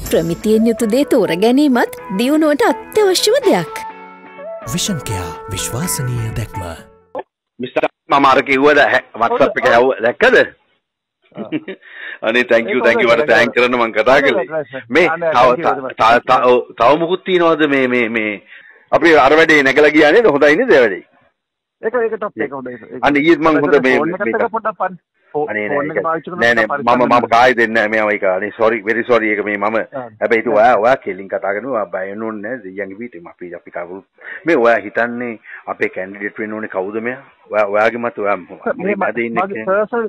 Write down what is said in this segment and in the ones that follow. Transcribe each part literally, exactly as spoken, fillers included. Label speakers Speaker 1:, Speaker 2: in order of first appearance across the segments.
Speaker 1: ප්‍රමිතියෙන් යුතු දේ තෝර ගැනීමත් දියුණුවට අත්‍යවශ්‍යම දෙයක්.
Speaker 2: විෂන් කෙයා විශ්වාසනීය දැක්ම.
Speaker 3: මිස්ටර් මම අර කිව්වද WhatsApp එක යවුව දැක්කද? අනේ thank you thank you මට thank කරන්න මම කතා කළේ. මේ තව තව මොකුත් තියනවද මේ මේ මේ අපි අර වැඩේ නැගලා ගියා නේද? හොඳයි නේද ඒ වැඩේ?
Speaker 4: ඒක ඒක ටොප් එක හොඳයි.
Speaker 3: අනේ ඊත් මම හොඳ මේ අනේ නෑ නෑ මම මම කායි දෙන්නේ නෑ මේවා ඒක අනේ sorry very sorry ඒක මේ මම හැබැයි ඒක ඔයා ඔයා කෙලින් කතා කරනවා බය වෙනුන්නේ නෑ දෙයියන්ගේ පිටේ අපි අපි කවුරු මේ ඔයා හිතන්නේ අපේ කැන්ඩිඩේට් වෙන්න ඕනේ කවුද මෙයා ඔයා ඔයාගේ මත ඔයා මේ මැද ඉන්නේ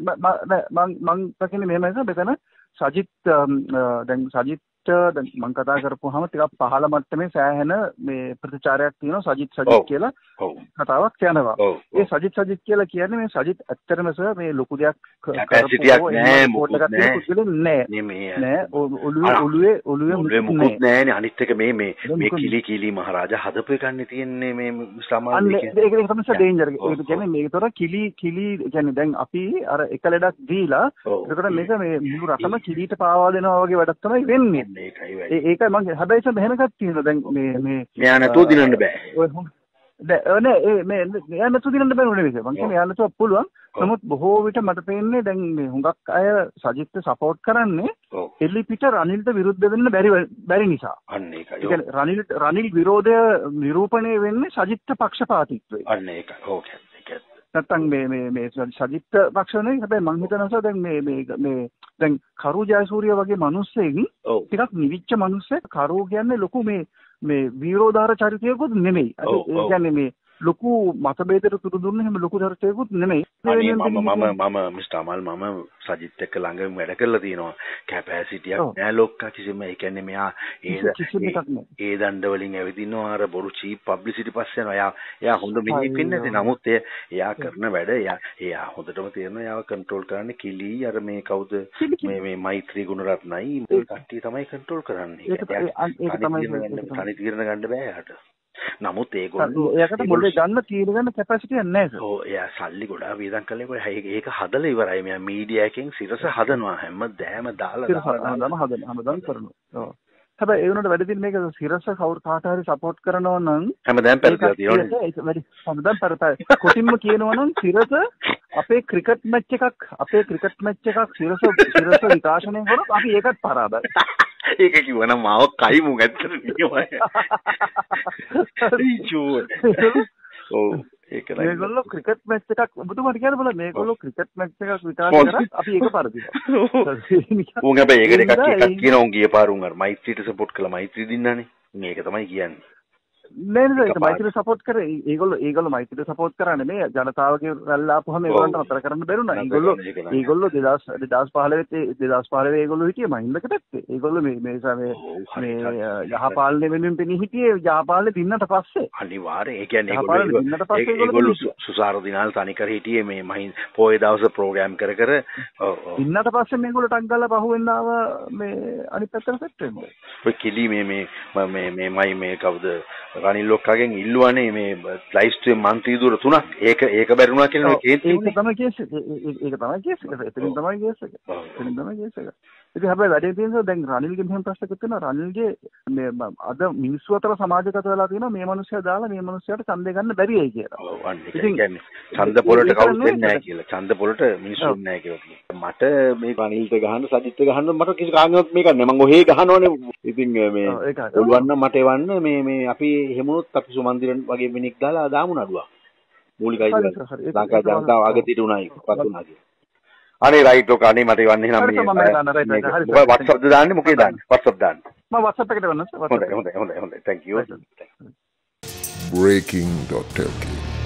Speaker 3: මම මම තකින්නේ මෙහෙම නේද මෙතන සජිත් දැන් සජිත් දැන් මම කතා කරපුවාම ටිකක් පහළ මට්ටමේ සෑහෙන මේ ප්‍රතිචාරයක් තියෙනවා සජිත් සජිත් කියලා කතාවක් යනවා. ඒ සජිත් සජිත් කියලා කියන්නේ මේ සජිත් ඇත්තටම සර් මේ ලොකු දෙයක් කැපැසිටියක් නෑ මොකද
Speaker 4: නෑ නෑ ඔළුවේ ඔළුවේ ඔළුවේ
Speaker 3: මොකුත් නෑනේ අනිත් එක මේ මේ මේ කිලි කිලි මහරජා හදපු එකන්නේ තියෙන්නේ මේ සමාජ
Speaker 4: ඒක ඒක තමයි ඩේන්ජර් ඒක කියන්නේ මේකතර කිලි කිලි කියන්නේ දැන් අපි අර එක ලඩක් දීලා ඒකට මේක මේ මුළු රටම කිලිට පාවා දෙනවා වගේ වැඩක් තමයි වෙන්නේ.
Speaker 3: ඒකයි
Speaker 4: ඒකයි මම හැබැයි සම මෙහෙම එකක් තියෙනවා දැන් මේ මේ
Speaker 3: මෙයා නැතුව දිනන්න බෑ.
Speaker 4: දැන් නේ මේ මෙයා නැතුව දිනන්න බෑ නෙවෙයි මම කියන්නේ මෙයා නැතුව පුළුවන්. නමුත් බොහෝ විට මට පේන්නේ දැන් මේ හුඟක් අය සජිත්ට සපෝට් කරන්නේ එලි පිට රනිල්ට විරුද්ධ වෙන්න බැරි බැරි නිසා.
Speaker 3: අන්න ඒකයි.
Speaker 4: ඒ කියන්නේ රනිල් රනිල් විරෝධය නිරූපණය වෙන්නේ සජිත්ට පක්ෂපාතීත්වයෙන්.
Speaker 3: අන්න ඒකයි. ඕකේ.
Speaker 4: නැත්තම් මේ මේ මේ සජිත් පක්ෂ නෙවෙයි හැබැයි මං හිතනවා දැන් මේ මේ මේ දැන් කරු ජයසූරිය වගේ මිනිස්සෙකින් ටිකක් නිවිච්ච මිනිස්සෙක් කරු කියන්නේ ලොකු මේ මේ වීරෝදාර චරිතයකුත් නෙමෙයි. ඒ කියන්නේ මේ ලොකු මතභේදයට තුරු දුන්න හැම ලොකු චරිතයකුත් නෙමෙයි.
Speaker 3: මම මම මම මිස්ටර් අමල් මම සජිත් එක්ක ළඟම වැඩ කරලා තියෙනවා. කැපැසිටියක් නෑ ලොක්කා කිසිම ඒ කියන්නේ මෙයා ඒ ඒ දණ්ඩ වලින් ඇවිදිනවා අර බොරු චීප් පබ්ලිසිටි පස්සේ යනවා. එයා එයා හොඳ මිනිහෙක් ඉන්නේ. නමුත් එයා එයා කරන වැඩ එයා එයා හොඳටම තේරෙනවා. එයාව කන්ට්‍රෝල් කරන්නේ කිලි අර මේ කවුද මේ මේ මෛත්‍රී ගුණරත්නයි මේ කට්ටිය තමයි කන්ට්‍රෝල් කරන්නේ. ඒක තමයි තනි තීරණ ගන්න බෑ යාට. නමුත් ඒගොල්ලෝ
Speaker 4: එයාකට මොලේ ගන්න තීර ගන්න කැපැසිටියක් නැහැ සර්.
Speaker 3: ඔව් එයා සල්ලි ගොඩාක් වියදම් කළේ ඒක ඒක හදලා ඉවරයි. මෙයා මීඩියා එකෙන් සිරස හදනවා හැමදාම දාලා
Speaker 4: දාලා හදන හැමදාම කරනවා. ඔව්. හැබැයි ඒ වුණාට වැඩි දින මේක සිරස කවුරු කාට හරි සපෝට් කරනවා නම්
Speaker 3: හැමදාම පෙරලා තියෙනවා.
Speaker 4: ඒක වැඩි හැමදාම පෙරතයි. කොටින්ම කියනවා නම් සිරස අපේ ක්‍රිකට් මැච් එකක් අපේ ක්‍රිකට් මැච් එකක් සිරස සිරස විකාශනය කරොත් අපි ඒකත් පරාදයි.
Speaker 3: ඒක කිව්වනම් මාව කයි මුං ඇත්තට නියමයි. ඊචෝ. ඔව් ඒක නේද.
Speaker 4: මේගොල්ලෝ ක්‍රිකට් මැච් එකක් ඔබතුමාට කියන්න බලන්න මේගොල්ලෝ ක්‍රිකට් මැච් එකක් විකාශනය කරා අපි ඒක පරදිනවා.
Speaker 3: උන් හැබැයි ඒකට එකක් එකක් කියනවා උන් ගිය පාර උන් අර මෛත්‍රීට සපෝට් කළා මෛත්‍රී දින්නානේ. මේක තමයි කියන්නේ.
Speaker 4: නෑ නෑ ඒක මෛත්‍රිය සපෝට් කරේ ඒගොල්ලෝ ඒගොල්ලෝ මෛත්‍රිය සපෝට් කරන්නේ මේ ජනතාවගේ රැල්ල ආපුවම ඒගොල්ලන්ට අතර කරන්න බැරුණා. ඒගොල්ලෝ ඒගොල්ලෝ දෙදාස් දෙදාස් පහළොව දෙදාස් පහළොව ඒගොල්ලෝ හිටියේ මහින්දකට පැත්තේ. ඒගොල්ලෝ මේ මේ මේ මේ යහපාලනය වෙනුවෙන් පෙනී හිටියේ යහපාලනේ දින්නට පස්සේ.
Speaker 3: අනිවාර්යයෙන් ඒ කියන්නේ ඒගොල්ලෝ ඒගොල්ලෝ සුසාර දිනාල් තනිකර හිටියේ මේ මහින් පොයේ දවස් ප්‍රෝග්‍රෑම් කර කර
Speaker 4: දින්නට පස්සේ මේගොල්ලෝ ටක් ගාලා පහුවෙන්න ආව මේ අනිත් පැත්තට සෙට් වෙන්න.
Speaker 3: ඔය කිලි මේ මේ මේ මේ මයි මේ කවුද රනිල් ලොක්කාගෙන් ඉල්ලුවානේ මේ ලයිව් ස්ට්‍රීම් මන්ත්‍රී දුර තුනක් ඒක ඒක බැරිුණා කියලා මේ කේස්
Speaker 4: ඒක තමයි කේස් එක ඒක තමයි කේස් එක එතනින් තමයි කේස් එක එතනින් තමයි කේස් එක ඉතින් හැබැයි වැඩේ තියෙනවා දැන් රනිල්ගේ මෙහෙම ප්‍රශ්නයක් තියෙනවා රනිල්ගේ මේ අද මිනිස්සු අතර සමාජගත වෙලා තියෙනවා මේ මිනිස්සයා දාලා මේ මිනිස්සයාට ඡන්දය ගන්න බැරියයි කියලා.
Speaker 3: ඔව් අන්න ඒ කියන්නේ ඡන්ද පොලට කවුරුත් දෙන්නේ නැහැ කියලා. ඡන්ද පොලට මිනිස්සු දෙන්නේ නැහැ කියලා. මට මේ රනිල්ට ගහන්න සජිත්ට ගහන්න මට කිසි කාගෙවත් මේක නැහැ. මම ඔහේ ගහනවනේ. ඉතින් මේ පුළුවන් නම් මට එවන්න මේ මේ අපි එහෙමනොත් අපි සුමන්දිරන් වගේ මිනික් දාලා දාමු නඩුවක්. මූලිකයි ලංකා ජනතාව අගතියට උනායි පත් උනා කියලා. අනේ රයිට් ඔක අනේ මට එවන්න එහෙනම් මේ මොකද WhatsApp දාන්නේ මොකේද දාන්නේ WhatsApp දාන්න
Speaker 4: මම WhatsApp එකට එවන්න
Speaker 3: හොඳයි හොඳයි හොඳයි හොඳයි thank you
Speaker 5: breaking dot l k